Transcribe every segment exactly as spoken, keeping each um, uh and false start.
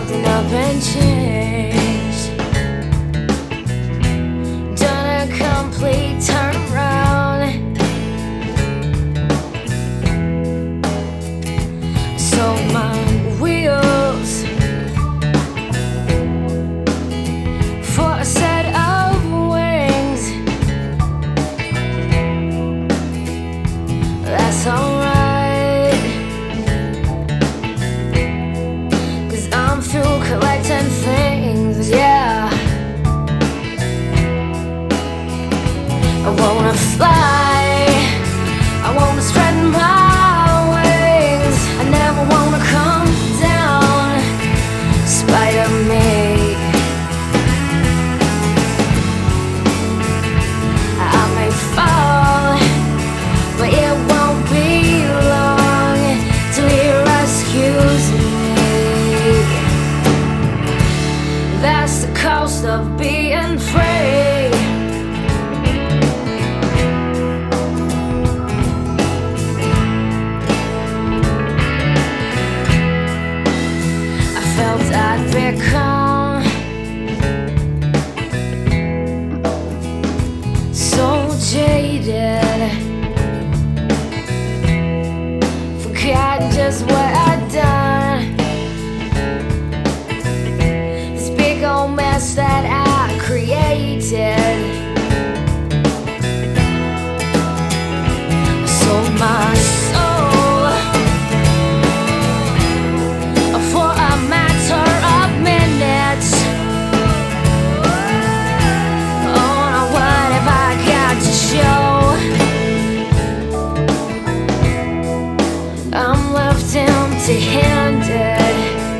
something up and changed. Done a complete turnaround. Sold my wheels for a set of wings. That's alright, 'cause I'm through collecting things, yeah. I wanna fly, I wanna spread my wings. I never wanna come down, spite me. I may fall, but it won't be long till he rescues me. That's the cost of being free. I felt I'd become so jaded, forgot just what I'd done. This big old mess that I created. I sold my soul for a matter of minutes. Oh, now what have I got to show? I'm left empty-handed.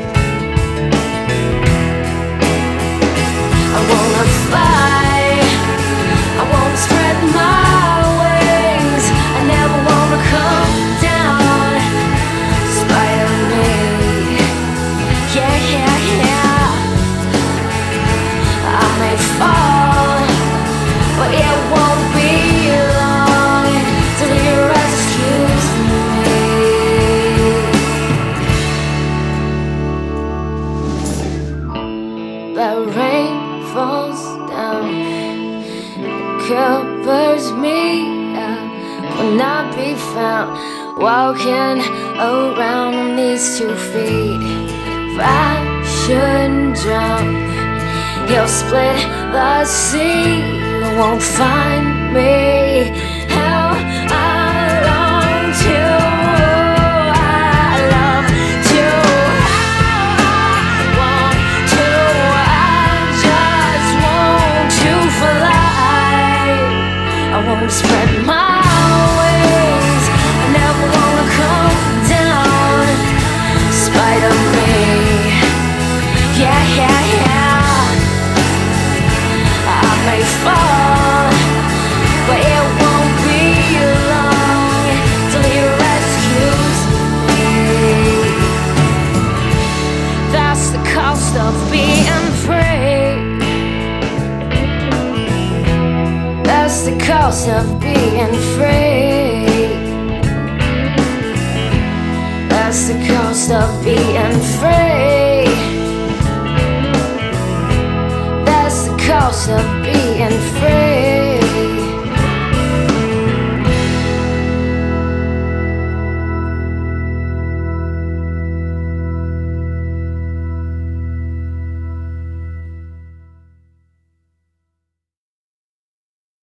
I wanna fly, I wanna spread my wings. I never wanna come down, spite of me. Yeah, yeah, yeah. I may fall, but it won't be long till he rescues me. The rain falls down, covers me up, will not be found walking around on these two feet. If I shouldn't drown, he'll split the sea, won't find me. How I long to, I love to, I want to, I just want to fly. I won't spread my wings, I never wanna come down, spite of me. Yeah, yeah, yeah. I may fall, but it won't be long till he rescues me. That's the cost of being free. That's the cost of being free. That's the cost of being free. That's the cost of being free.